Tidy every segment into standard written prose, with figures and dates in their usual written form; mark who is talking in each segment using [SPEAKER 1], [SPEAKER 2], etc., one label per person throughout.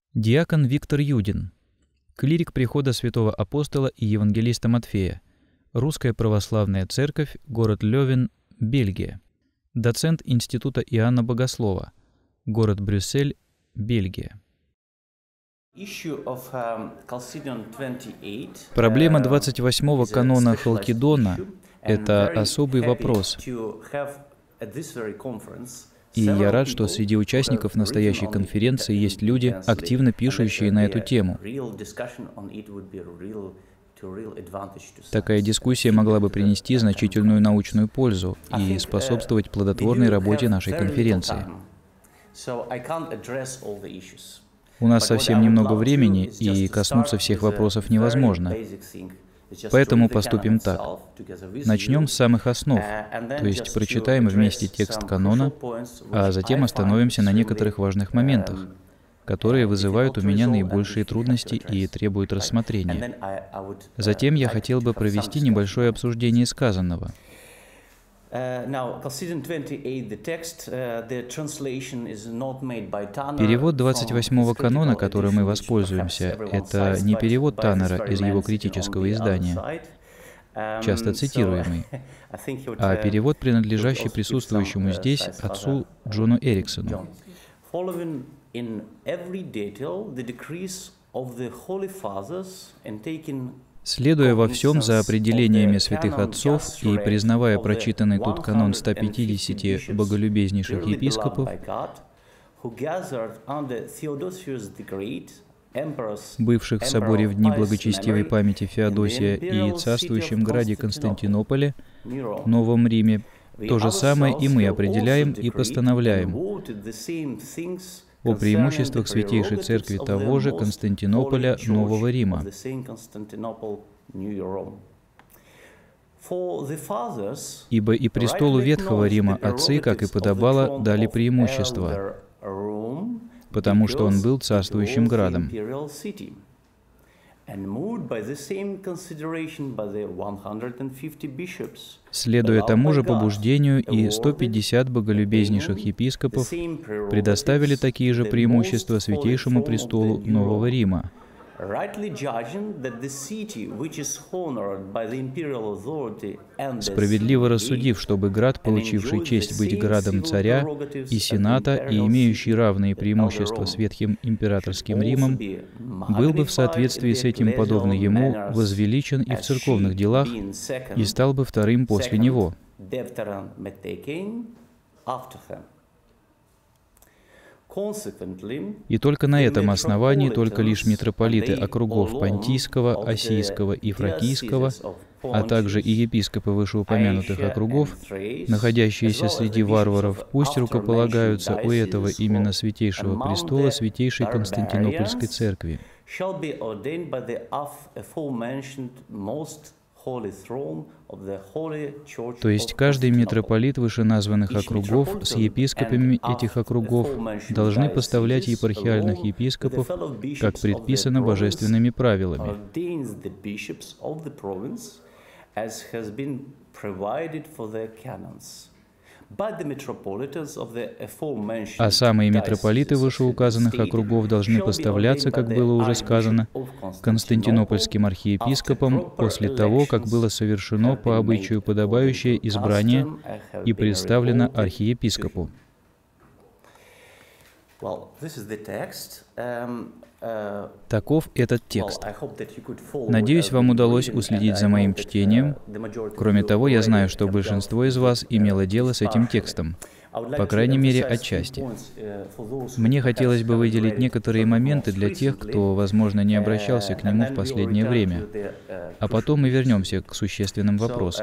[SPEAKER 1] Диакон Виктор Юдин, клирик прихода святого апостола и евангелиста Матфея, Русская православная церковь, город Лёвен, Бельгия, доцент Института Иоанна Богослова, город Брюссель, Бельгия. Проблема 28-го канона Халкидона — это особый вопрос. И я рад, что среди участников настоящей конференции есть люди, активно пишущие на эту тему. Такая дискуссия могла бы принести значительную научную пользу и способствовать плодотворной работе нашей конференции. У нас совсем немного времени, и коснуться всех вопросов невозможно. Поэтому поступим так. Начнем с самых основ, то есть прочитаем вместе текст канона, а затем остановимся на некоторых важных моментах, которые вызывают у меня наибольшие трудности и требуют рассмотрения. Затем я хотел бы провести небольшое обсуждение сказанного. Перевод 28-го канона, которым мы воспользуемся, это не перевод Таннера из его критического издания, часто цитируемый, а перевод, принадлежащий присутствующему здесь отцу Джону Эриксону. Следуя во всем за определениями святых отцов и признавая прочитанный тут канон 150 боголюбезнейших епископов, бывших в соборе в дни благочестивой памяти Феодосия и царствующем граде Константинополе, Новом Риме, то же самое и мы определяем и постановляем о преимуществах Святейшей Церкви того же Константинополя, Нового Рима. Ибо и престолу Ветхого Рима отцы, как и подобало, дали преимущество, потому что он был царствующим градом. Следуя тому же побуждению, и 150 боголюбезнейших епископов предоставили такие же преимущества Святейшему престолу Нового Рима, справедливо рассудив, чтобы град, получивший честь быть градом царя и сената и имеющий равные преимущества с Ветхим императорским Римом, был бы в соответствии с этим подобно ему возвеличен и в церковных делах, и стал бы вторым после него. И только на этом основании только лишь митрополиты округов Понтийского, Осийского и Фракийского, а также и епископы вышеупомянутых округов, находящиеся среди варваров, пусть рукополагаются у этого именно Святейшего престола Святейшей Константинопольской Церкви. То есть каждый митрополит вышеназванных округов с епископами этих округов должны поставлять епархиальных епископов, как предписано божественными правилами. А самые митрополиты вышеуказанных округов должны поставляться, как было уже сказано, Константинопольским архиепископом после того, как было совершено по обычаю подобающее избрание и представлено архиепископу. Таков этот текст. Надеюсь, вам удалось уследить за моим чтением. Кроме того, я знаю, что большинство из вас имело дело с этим текстом, по крайней мере, отчасти. Мне хотелось бы выделить некоторые моменты для тех, кто, возможно, не обращался к нему в последнее время, а потом мы вернемся к существенным вопросам.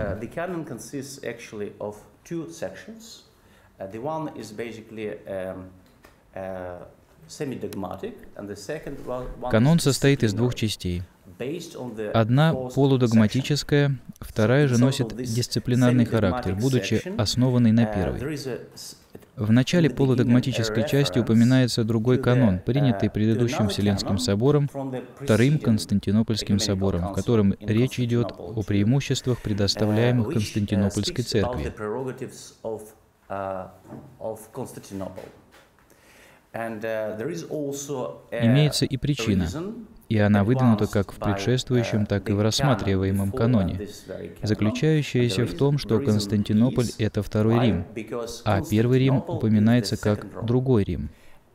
[SPEAKER 1] Канон состоит из двух частей. Одна полудогматическая, вторая же носит дисциплинарный характер, будучи основанной на первой. В начале полудогматической части упоминается другой канон, принятый предыдущим Вселенским собором, Вторым Константинопольским собором, в котором речь идет о преимуществах, предоставляемых Константинопольской церкви. Имеется и причина, и она выдвинута как в предшествующем, так и в рассматриваемом каноне, заключающаяся в том, что Константинополь — это Второй Рим, а Первый Рим упоминается как Другой Рим.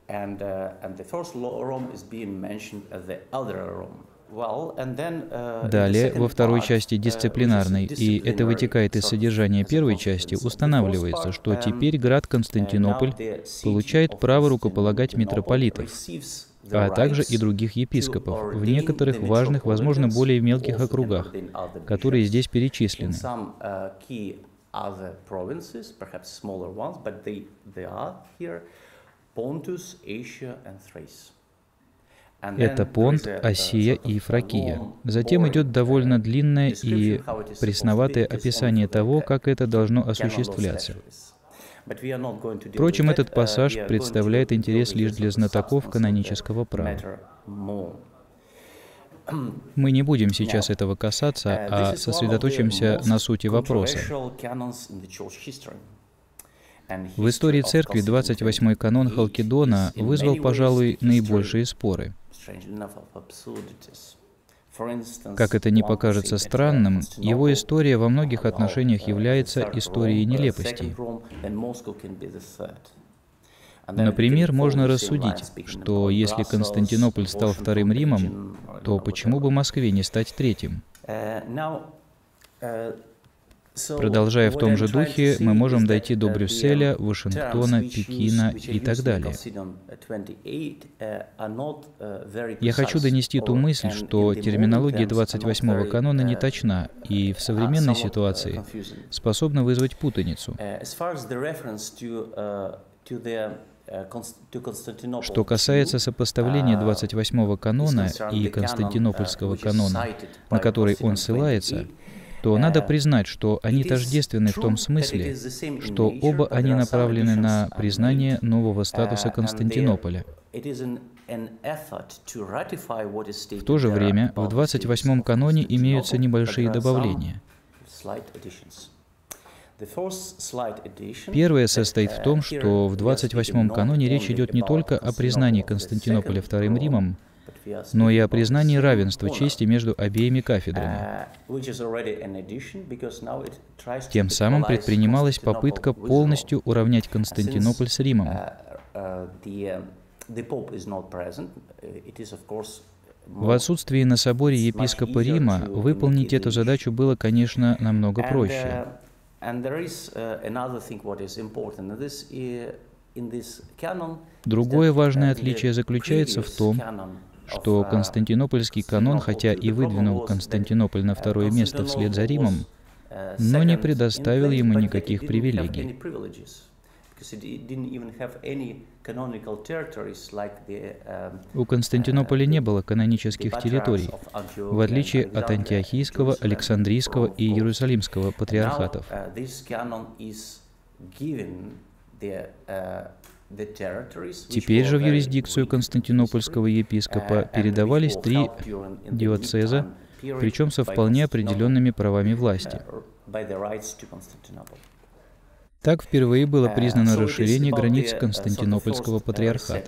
[SPEAKER 1] Далее, во второй части дисциплинарной, и это вытекает из содержания первой части, устанавливается, что теперь град Константинополь получает право рукополагать митрополитов, а также и других епископов в некоторых важных, возможно, более мелких округах, которые здесь перечислены. Это Понт, Асия и Фракия. Затем идет довольно длинное и пресноватое описание того, как это должно осуществляться. Впрочем, этот пассаж представляет интерес лишь для знатоков канонического права. Мы не будем сейчас этого касаться, а сосредоточимся на сути вопроса. В истории Церкви 28-й канон Халкидона вызвал, пожалуй, наибольшие споры. Как это ни покажется странным, его история во многих отношениях является историей нелепостей. Например, можно рассудить, что если Константинополь стал Вторым Римом, то почему бы Москве не стать Третьим? Продолжая в том же духе, мы можем дойти до Брюсселя, Вашингтона, Пекина и так далее. Я хочу донести ту мысль, что терминология 28-го канона не точна и в современной ситуации способна вызвать путаницу. Что касается сопоставления 28-го канона и Константинопольского канона, на который он ссылается, то надо признать, что они тождественны в том смысле, что оба они направлены на признание нового статуса Константинополя. В то же время в 28-м каноне имеются небольшие добавления. Первое состоит в том, что в 28-м каноне речь идет не только о признании Константинополя Вторым Римом, но и о признании равенства чести между обеими кафедрами. Тем самым предпринималась попытка полностью уравнять Константинополь с Римом. В отсутствии на соборе епископа Рима выполнить эту задачу было, конечно, намного проще. Другое важное отличие заключается в том, что Константинопольский канон, хотя и выдвинул Константинополь на второе место вслед за Римом, но не предоставил ему никаких привилегий. У Константинополя не было канонических территорий, в отличие от Антиохийского, Александрийского и Иерусалимского патриархатов. Теперь же в юрисдикцию константинопольского епископа передавались 3 диоцеза, причем со вполне определенными правами власти. Так впервые было признано расширение границ Константинопольского патриархата.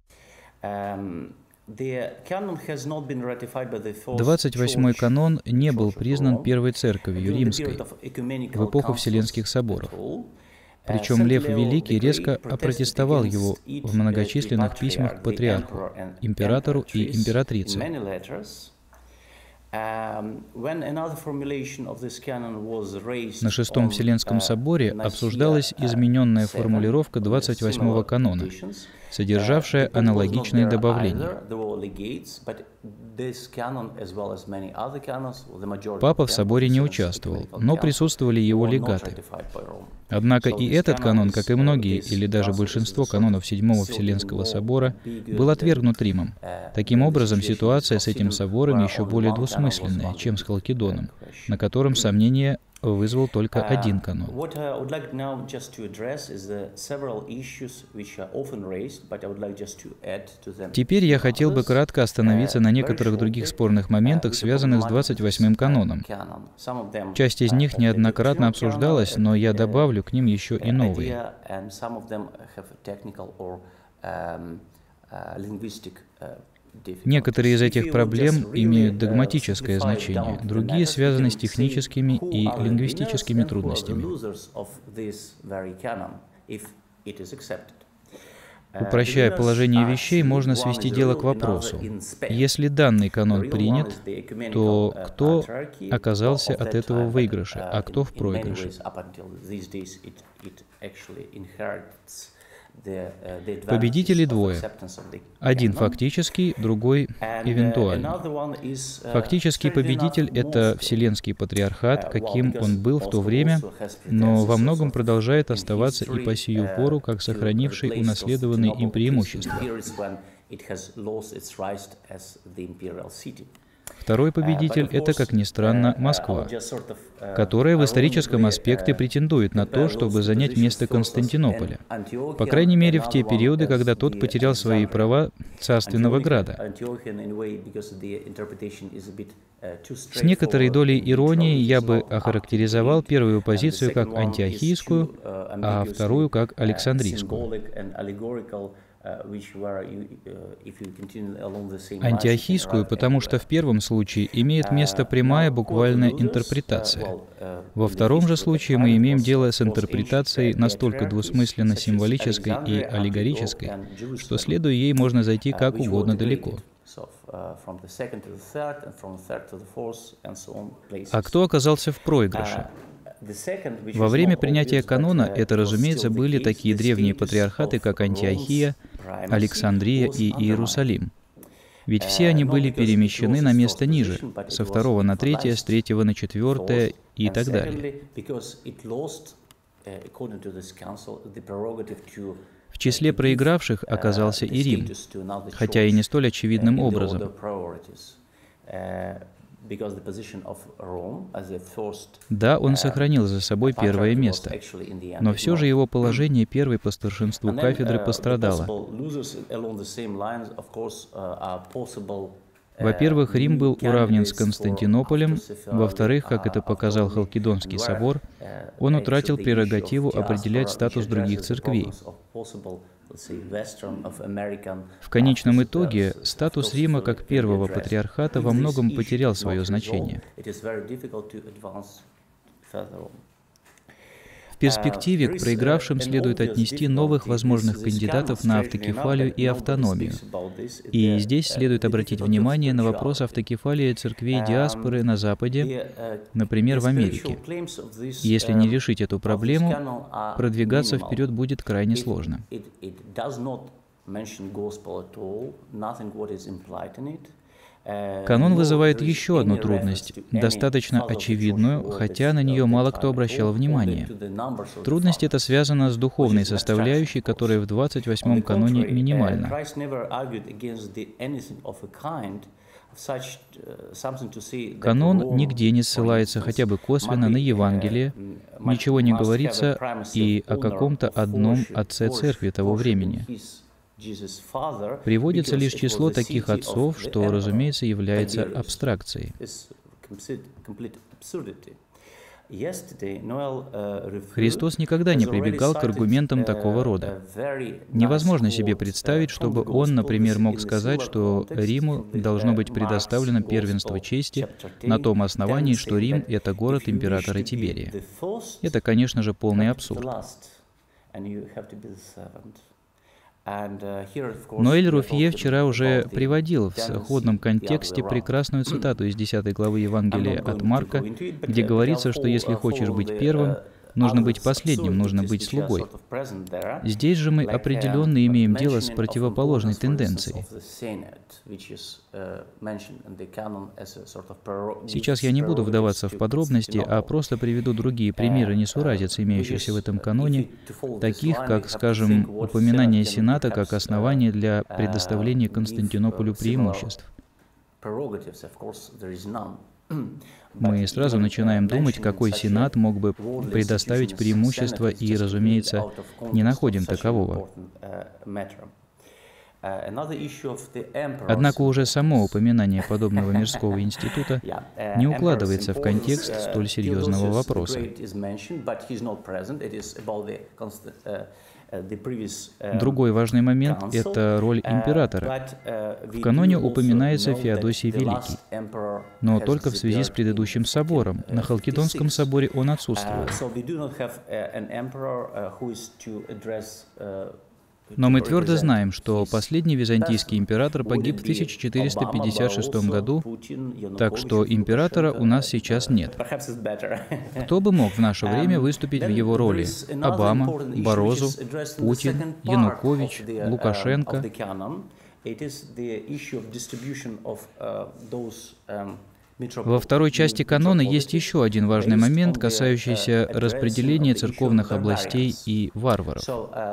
[SPEAKER 1] 28-й канон не был признан Первой Церковью Римской в эпоху Вселенских соборов. Причем Лев Великий резко опротестовал его в многочисленных письмах к патриарху, императору и императрице. На Шестом Вселенском соборе обсуждалась измененная формулировка 28-го канона, содержавшая аналогичные добавления. Папа в соборе не участвовал, но присутствовали его легаты. Однако и этот канон, как и многие, или даже большинство канонов Седьмого Вселенского собора, был отвергнут Римом. Таким образом, ситуация с этим собором еще более двусмысленная, чем с Халкидоном, на котором сомнение вызвал только один канон. Теперь я хотел бы кратко остановиться на некоторых других спорных моментах, связанных с 28-м каноном. Часть из них неоднократно обсуждалась, но я добавлю к ним еще и новые. Некоторые из этих проблем имеют догматическое значение, другие связаны с техническими и лингвистическими трудностями. Упрощая положение вещей, можно свести дело к вопросу: если данный канон принят, то кто оказался от этого в выигрыше, а кто в проигрыше? Победителей двое. Один фактический, другой эвентуальный. Фактический победитель — это Вселенский Патриархат, каким он был в то время, но во многом продолжает оставаться и по сию пору, как сохранивший унаследованные им преимущества. Второй победитель — это, как ни странно, Москва, которая в историческом аспекте претендует на то, чтобы занять место Константинополя, по крайней мере в те периоды, когда тот потерял свои права царственного града. С некоторой долей иронии я бы охарактеризовал первую позицию как антиохийскую, а вторую как александрийскую. Антиохийскую, потому что в первом случае имеет место прямая буквальная интерпретация. Во втором же случае мы имеем дело с интерпретацией настолько двусмысленно-символической и аллегорической, что, следуя ей, можно зайти как угодно далеко. А кто оказался в проигрыше? Во время принятия канона это, разумеется, были такие древние патриархаты, как Антиохия, Александрия и Иерусалим. Ведь все они были перемещены на место ниже, со второго на третье, с третьего на четвертое и так далее. В числе проигравших оказался и Рим, хотя и не столь очевидным образом. Да, он сохранил за собой первое место, но все же его положение первой по старшинству кафедры пострадало. Во-первых, Рим был уравнен с Константинополем, во-вторых, как это показал Халкидонский собор, он утратил прерогативу определять статус других церквей. В конечном итоге, статус Рима как первого патриархата во многом потерял свое значение. В перспективе к проигравшим следует отнести новых возможных кандидатов на автокефалию и автономию. И здесь следует обратить внимание на вопрос автокефалии церквей диаспоры на Западе, например, в Америке. Если не решить эту проблему, продвигаться вперед будет крайне сложно. Канон вызывает еще одну трудность, достаточно очевидную, хотя на нее мало кто обращал внимание. Трудность эта связана с духовной составляющей, которая в 28-м каноне минимальна. Канон нигде не ссылается хотя бы косвенно на Евангелие, ничего не говорится и о каком-то одном отце церкви того времени. Приводится лишь число таких отцов, что, разумеется, является абстракцией. Христос никогда не прибегал к аргументам такого рода. Невозможно себе представить, чтобы он, например, мог сказать, что Риму должно быть предоставлено первенство чести на том основании, что Рим — это город императора Тиберия. Это, конечно же, полный абсурд. Ноэль Руфье вчера уже приводил в сходном контексте прекрасную цитату из 10 главы Евангелия от Марка, где говорится, что если хочешь быть первым, нужно быть последним, нужно быть слугой. Здесь же мы определенно имеем дело с противоположной тенденцией. Сейчас я не буду вдаваться в подробности, а просто приведу другие примеры несуразиц, имеющихся в этом каноне, таких как, скажем, упоминание Сената как основание для предоставления Константинополю преимуществ. Мы сразу начинаем думать, какой Сенат мог бы предоставить преимущество, и, разумеется, не находим такового. Однако уже само упоминание подобного мирского института не укладывается в контекст столь серьезного вопроса. Другой важный момент — это роль императора. В каноне упоминается Феодосий Великий, но только в связи с предыдущим собором. На Халкидонском соборе он отсутствует. Но мы твердо знаем, что последний византийский император погиб в 1456 году, так что императора у нас сейчас нет. Кто бы мог в наше время выступить в его роли? Обама, Барозу, Путин, Янукович, Лукашенко. Во второй части канона есть еще один важный момент, касающийся распределения церковных областей и варваров.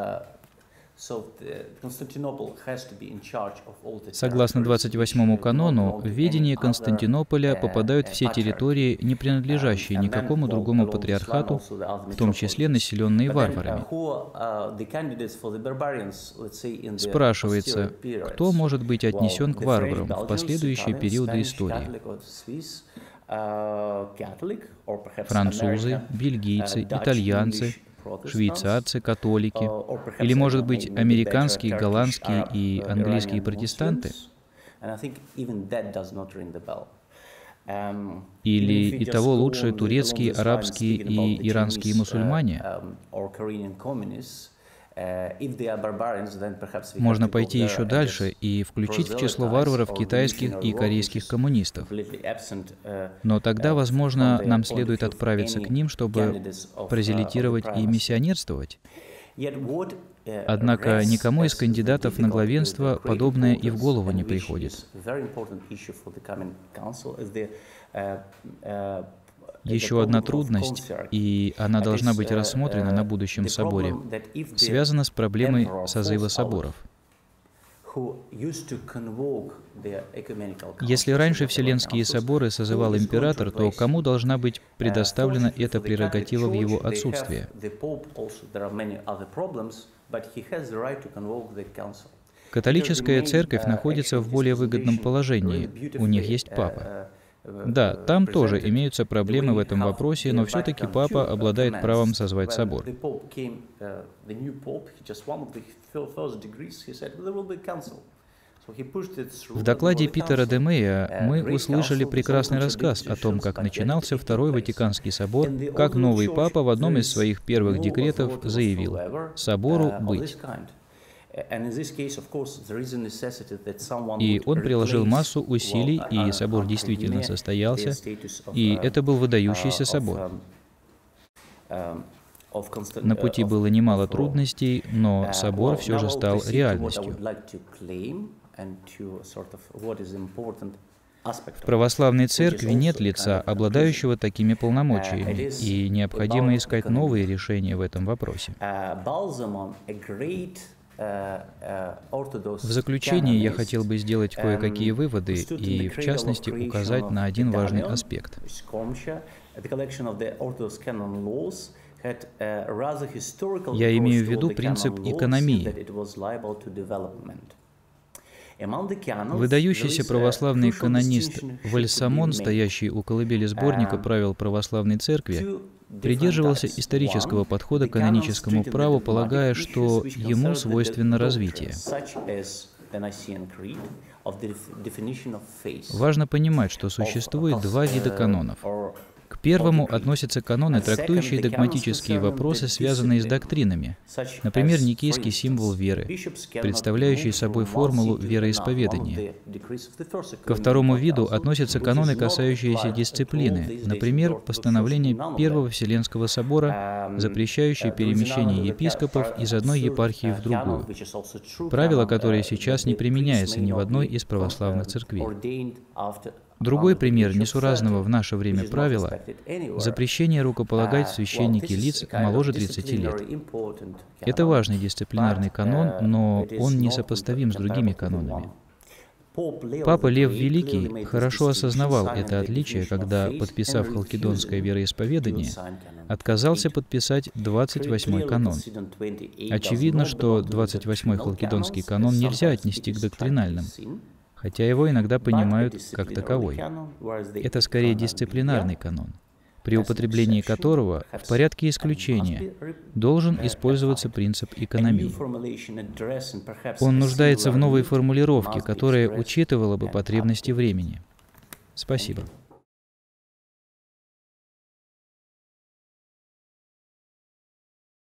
[SPEAKER 1] Согласно 28-му канону, в ведение Константинополя попадают все территории, не принадлежащие никакому другому патриархату, в том числе населенные варварами. Спрашивается, кто может быть отнесен к варварам в последующие периоды истории? Французы, бельгийцы, итальянцы, швейцарцы, католики, или, может быть, американские, голландские и английские протестанты? Или и того лучше турецкие, арабские и иранские мусульмане? Можно пойти еще дальше и включить в число варваров китайских и корейских коммунистов. Но тогда, возможно, нам следует отправиться к ним, чтобы прозелитировать и миссионерствовать. Однако никому из кандидатов на главенство подобное и в голову не приходит. Еще одна трудность, и она должна быть рассмотрена на будущем соборе, связана с проблемой созыва соборов. Если раньше Вселенские соборы созывал император, то кому должна быть предоставлена эта прерогатива в его отсутствие? Католическая церковь находится в более выгодном положении, у них есть папа. Да, там тоже имеются проблемы в этом вопросе, но все-таки папа обладает правом созвать собор. В докладе Питера де Мея мы услышали прекрасный рассказ о том, как начинался Второй Ватиканский собор, как новый папа в одном из своих первых декретов заявил «собору быть». И он приложил массу усилий, и собор действительно состоялся, и это был выдающийся собор. На пути было немало трудностей, но собор все же стал реальностью. В православной церкви нет лица, обладающего такими полномочиями, и необходимо искать новые решения в этом вопросе. В заключение я хотел бы сделать кое-какие выводы и, в частности, указать на один важный аспект. Я имею в виду принцип экономии. Выдающийся православный канонист Вальсамон, стоящий у колыбели сборника правил православной церкви, придерживался исторического подхода к каноническому праву, полагая, что ему свойственно развитие. Важно понимать, что существует два вида канонов. К первому относятся каноны, трактующие догматические вопросы, связанные с доктринами, например, никейский символ веры, представляющий собой формулу вероисповедания. Ко второму виду относятся каноны, касающиеся дисциплины, например, постановление Первого Вселенского собора, запрещающее перемещение епископов из одной епархии в другую, правило, которое сейчас не применяется ни в одной из православных церквей. Другой пример несуразного в наше время правила — запрещение рукополагать в священники лиц моложе 30 лет. Это важный дисциплинарный канон, но он несопоставим с другими канонами. Папа Лев Великий хорошо осознавал это отличие, когда, подписав халкидонское вероисповедание, отказался подписать 28-й канон. Очевидно, что 28-й халкидонский канон нельзя отнести к доктринальным, хотя его иногда понимают как таковой. Это скорее дисциплинарный канон. при употреблении которого в порядке исключения должен использоваться принцип экономии. Он нуждается в новой формулировке, которая учитывала бы потребности времени. Спасибо.